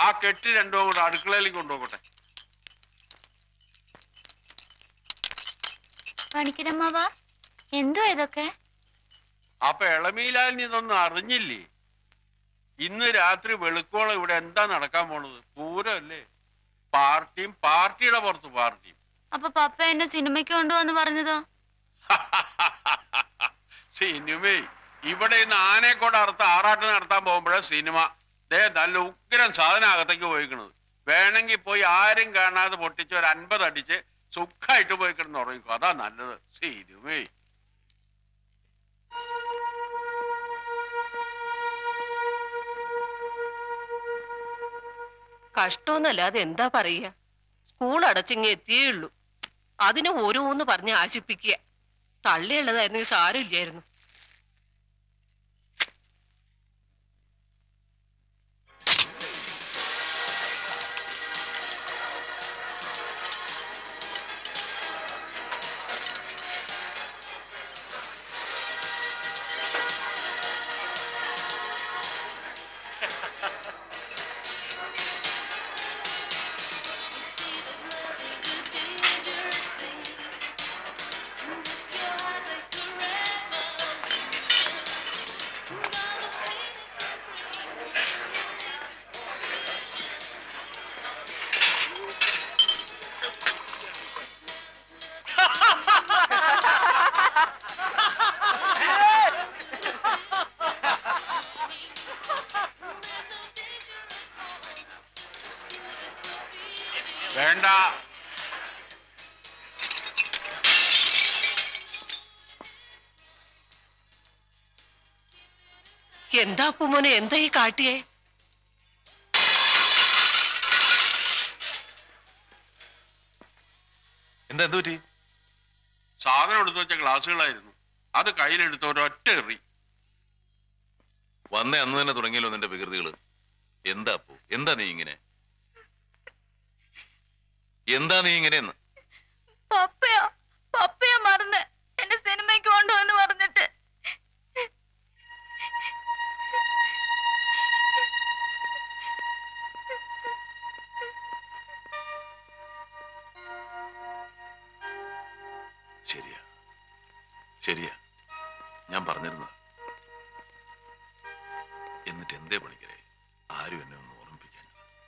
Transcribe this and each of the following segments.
ആ കെട്ടി രണ്ടോ കൂടെ അടുക്കളയിലേക്ക് കൊണ്ടുപോകട്ടെ. പണിക്കരമ്മാവാ, എന്തോ ഇതൊക്കെ? അപ്പൊ ഇളമീലാലിന് ഇതൊന്നും അറിഞ്ഞില്ലേ? ഇന്ന് രാത്രി വെളുക്കോളം ഇവിടെ എന്താ നടക്കാൻ പോണത്? പൂരമല്ലേ? പാർട്ടിയും പാർട്ടിയുടെ പുറത്ത് പാർട്ടിയും. അപ്പൊ പപ്പ എന്നെ സിനിമയ്ക്ക് കൊണ്ടുവന്ന് പറഞ്ഞതോ? സിനിമ ഇവിടെ ഇന്ന് ആനയെക്കൊണ്ട് അറുത്ത് ആറാട്ട് നടത്താൻ പോകുമ്പോഴേ സിനിമ. ദേ നല്ല ഉഗ്രം സാധനം അകത്തേക്ക് പോയിക്കണത്. വേണമെങ്കിൽ പോയി ആരും കാണാതെ പൊട്ടിച്ച് ഒരു 50 അടിച്ച് സുഖമായിട്ട് പോയി കിടന്ന് ഉറങ്ങിക്കോ. അതാ നല്ലത്. സിനിമേ കഷ്ടമൊന്നല്ലാതെ എന്താ പറയുക? സ്കൂൾ അടച്ചിങ്ങ എത്തിയേ ഉള്ളൂ. അതിന് ഓരോന്ന് പറഞ്ഞ് ആശിപ്പിക്കുക. തള്ളിയുള്ളതായിരുന്നു സാരമില്ലായിരുന്നു. വേണ്ട. എന്താ പൂമോനെ, എന്താ ഈ കാട്ടിയേ? എന്താ എന്ത് പറ്റി? സാധനം എടുത്തു വെച്ച ഗ്ലാസുകളായിരുന്നു. അത് കയ്യിലെടുത്ത ഒരൊറ്റ എറി. വന്നേ അന്ന് തന്നെ തുടങ്ങിയല്ലോ നിന്റെ വികൃതികള്. എന്താ അപ്പു, എന്താ നീ ഇങ്ങനെ? എന്താ നീ ഇങ്ങനെയെന്ന്? പപ്പയാ മറന്ന് എന്നെ സിനിമയ്ക്ക് കൊണ്ടുവന്ന് പറഞ്ഞിട്ട്. ശരിയാ ശരിയാ, ഞാൻ പറഞ്ഞിരുന്നു. എന്നിട്ട് എന്തേ പണിക്കരെ ആരും എന്നെ ഒന്ന് ഓർമ്മിപ്പിക്കാൻ?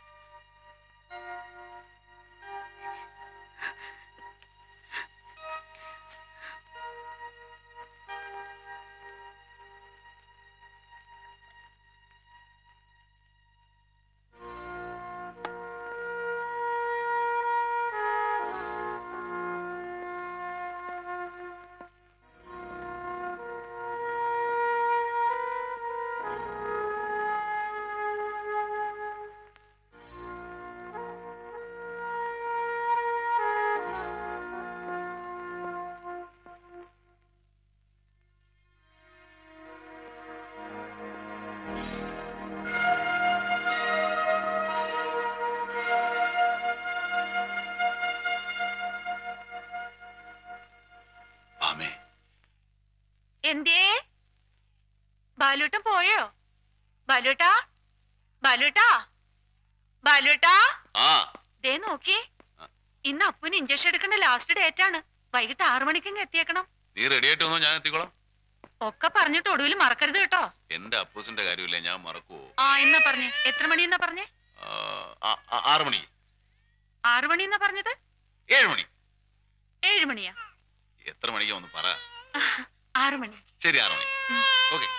എന്തേ ബാലൂട്ടൻ പോയോ? ബാലൂട്ടാ ബാലൂട്ടാ ബാലൂട്ടാ, ദേ നോക്കി, ഇന്ന് അപ്പുന് ഇഞ്ചക്ഷൻ എടുക്കേണ്ട ലാസ്റ്റ് ഡേറ്റ് ആണ്. വൈകിട്ട് 6 മണിക്ക് എത്തിയേക്കണം. നീ റെഡി ആയിട്ട് വന്നോ, ഞാൻ എത്തിക്കോളാം. ഒക്കെ പറഞ്ഞിട്ട് ഒടുവിൽ മറക്കരുത് കേട്ടോ. എന്റെ അപ്പൂസിന്റെ കാര്യമില്ലേ, ഞാൻ മറക്കുവോ? എന്നാ പറഞ്ഞേ? എത്ര മണി എന്നാ പറഞ്ഞേ? 6 മണി. 6 മണി എന്നാ പറഞ്ഞത്? 7 മണി. 7 മണിയാ? എത്ര മണിക്കാ ഒന്ന് പറ. 6 മണി. ശരി, 6 മണി. ഓക്കെ.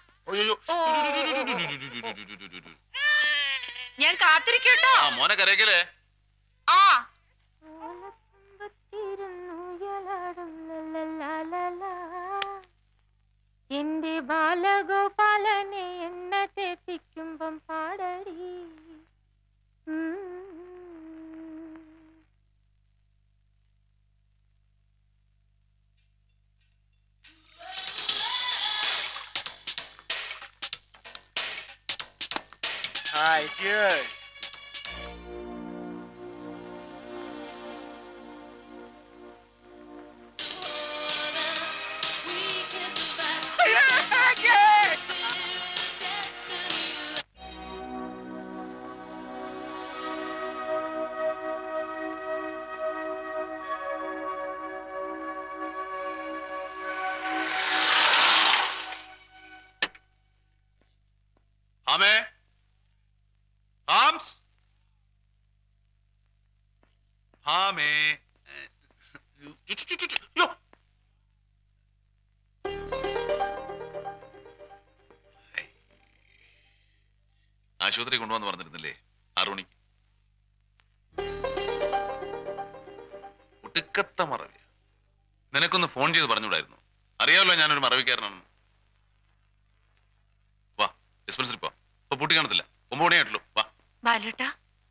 ഞാൻ കാത്തിരിക്കട്ടോ. മോനെ കരയ്ക്കലേ. എന്റെ ബാലഗോപാലനെ എണ്ണ തെപ്പിക്കുമ്പം പാടടി. Hi, cheers. ആമേ ആംസ് ആമേ യ്യോ. ആശുപത്രി കൊണ്ടുവന്ന് പറഞ്ഞിരുന്നില്ലേ 6 മണിക്ക്? ഒടുക്കത്തെ മറവി. നിനക്കൊന്ന് ഫോൺ ചെയ്ത് പറഞ്ഞുകൂടായിരുന്നു? അറിയാമല്ലോ ഞാനൊരു മറവിക്കാരനാണെന്ന്. വാ, ഡിസ്പെൻസറി പോ. ഇപ്പൊ പൂട്ടി കാണത്തില്ല. 9 മണിയായിട്ടുള്ളൂ. വാ. ബാലുട്ടാ,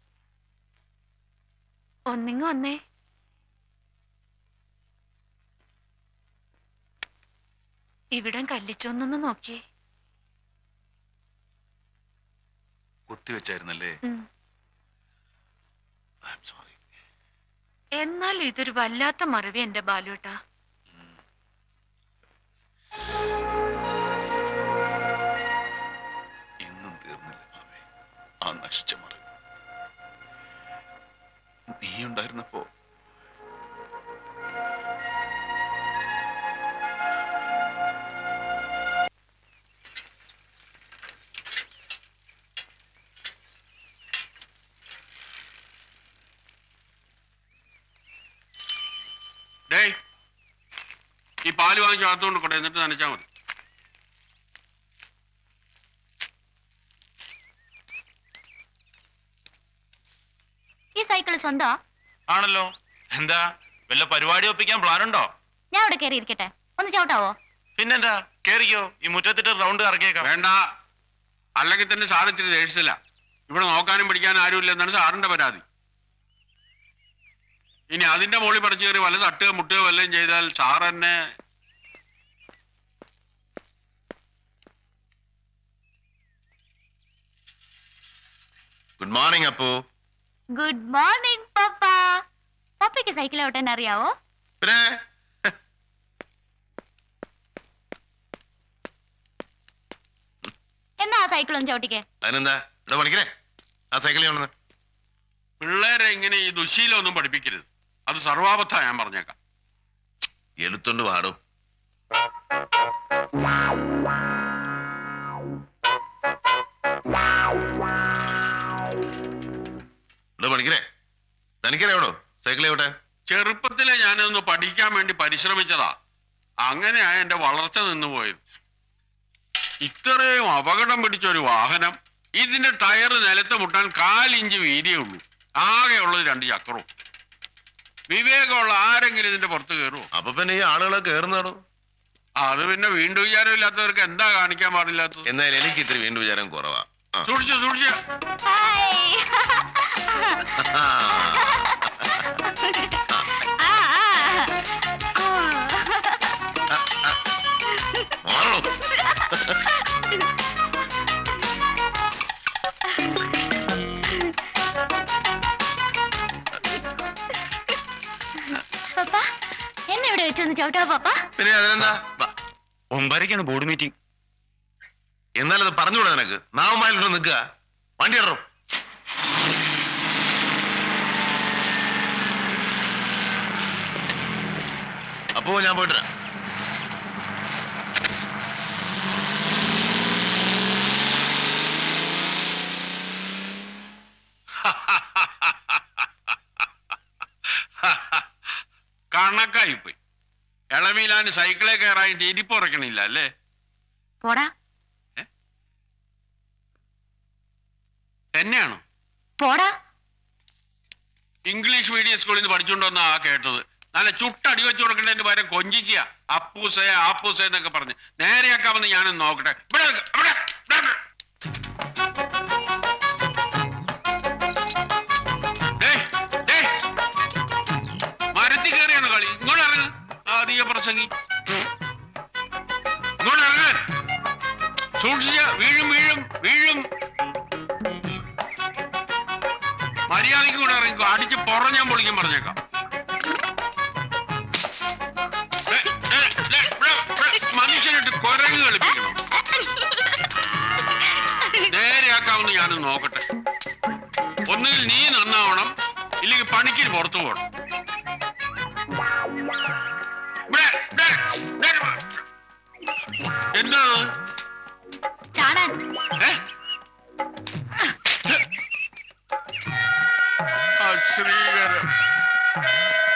ഒന്നിങ്ങ് വന്നേ. ഇവിടം കല്ലിച്ചോന്നൊന്ന് നോക്കിയേ. കുത്തിവെച്ചായിരുന്നല്ലേ? സോറി. എന്നാൽ ഇതൊരു വല്ലാത്ത മറവി എന്റെ ബാലുട്ടാ. ഇന്നും തീർന്നില്ല മാമേ ആ നശിച്ച മറവി. നീ ഉണ്ടായിരുന്നപ്പോ ഈ പാല് വാങ്ങിച്ച് അകത്തുകൊണ്ട് കൊണ്ടേ എന്നിട്ട് നനച്ചാ മതി. ഈ സൈക്കിൾ സ്വന്തം ആണല്ലോ. എന്താ വല്ല പരിപാടി ഒപ്പിക്കാൻ പ്ലാൻ ഉണ്ടോ? ഞാൻ അവിടെ കയറി ഇരിക്കട്ടെ, ഒന്ന് ചവിട്ടാവോ? പിന്നെന്താ, കേറിക്കോ. ഈ മുറ്റത്തിട്ട് റൗണ്ട് ഇറക്കിയേക്കാം. വേണ്ട, അല്ലെങ്കിൽ തന്നെ സാറിച്ചിരി ദേഷ്യത്തില്ല. ഇവിടെ നോക്കാനും പിടിക്കാനും ആരുമില്ല എന്നാണ് സാറിന്റെ പരാതി. ഇനി അതിന്റെ മുകളിൽ പറിച്ചു കയറി വല്ല തട്ടുക മുട്ടുക വല്ലതും ചെയ്താൽ സാർ എന്നെ good morning Appu. Good morning പപ്പ. പപ്പയ്ക്ക് സൈക്കിൾ ഓട്ടാൻ അറിയാവോ? പിന്നെ എന്നാ ആ സൈക്കിൾ ഒന്ന് ചവിട്ടിക്കേ. അതിനെന്താ ഇവിടെ പഠിക്കണേ? ആ സൈക്കിളിൽ കൊണ്ടുവന്ന്. പിള്ളേരെ ഇങ്ങനെ ഈ ദുശീലമൊന്നും പഠിപ്പിക്കരുത്. അത് സർവാപത്ത ഞാൻ പറഞ്ഞേക്കാം. എടുത്തോണ്ട് പാടും. ഇവിടെ പഠിക്കണേ? തനിക്കറിയാവോ സൈക്കിൾ എവിടെ? ചെറുപ്പത്തിലെ ഞാനൊന്ന് പഠിക്കാൻ വേണ്ടി പരിശ്രമിച്ചതാ. അങ്ങനെയാ എന്റെ വളർച്ച നിന്നുപോയത്. ഇത്രയും അപകടം പിടിച്ച ഒരു വാഹനം, ഇതിന്റെ ടയർ നിലത്ത് മുട്ടാൻ 1/4 ഇഞ്ച് വീതിയേ ഉള്ളൂ. ആകെയുള്ളത് 2 ചക്രവും. വിവേകമുള്ള ആരെങ്കിലും ഇതിന്റെ പുറത്ത് കയറുമോ? അപ്പൊ പിന്നെ ഈ ആളുകളെ കയറുന്നാണോ? അത് പിന്നെ വീണ്ടും വിചാരം ഇല്ലാത്തവർക്ക് എന്താ കാണിക്കാൻ പാടില്ലാത്തത്? എന്നാലും എനിക്ക് ഇത്തിരി വീണ്ടും വിചാരം കുറവാ. സൂക്ഷിച്ചു സൂക്ഷിച്ചു. പപ്പ എന്നെ ഇവിടെ വെച്ചൊന്ന് ചവിട്ടാ പപ്പ. പിന്നെ അതിനെന്താ? 9:30 ബോർഡ് മീറ്റിംഗ്. എന്നാലത് പറഞ്ഞുകൂടെ നിനക്ക്? നാവുമായിട്ടോ നിൽക്കുക. വണ്ടി ഇടറോ? അപ്പോ ഞാൻ പോയിട്ടാ. കണക്കായിപ്പോയി. ഇളമീലാന് സൈക്കിളെ കയറായിട്ട് ഇരിപ്പ് ഉറക്കണില്ല അല്ലേ? പോടാ. എന്നെയാണോ? പോടാ. ഇംഗ്ലീഷ് മീഡിയം സ്കൂളിൽ നിന്ന് പഠിച്ചുകൊണ്ടുവന്നാ കേട്ടത്. നല്ല ചുട്ടടി വെച്ചു കൊടുക്കേണ്ടതിന്റെ പകരം കൊഞ്ചിക്കുക. അപ്പൂസേ ആപ്പൂസേ എന്നൊക്കെ പറഞ്ഞ് നേരെയാക്കാമെന്ന് ഞാനൊന്ന് നോക്കട്ടെ. മരത്തിൽ കയറിയാണ് കളി. ഇങ്ങോട്ട് ഇറങ്ങ്. അധിക പ്രസംഗി. ഇങ്ങോട്ട് ഇറങ്ങാൻ സൂക്ഷിച്ച. വീഴും വീഴും വീഴും. മര്യാദയ്ക്ക് കൂടെ ഇറങ്ങിക്കോ. അടിച്ച് പുറം ഞാൻ പൊളിക്കാൻ പറഞ്ഞേക്കാം. മനുഷ്യനിട്ട് കുരങ്ങ് കളിപ്പിക്കണം. നേരെയാക്കാമെന്ന് ഞാനൊന്ന് നോക്കട്ടെ. ഒന്നുകിൽ നീ നന്നാവണം, ഇല്ലെങ്കിൽ പണിക്ക് പുറത്തു പോകണം. എന്താണ്? ചാടാൻ. അത്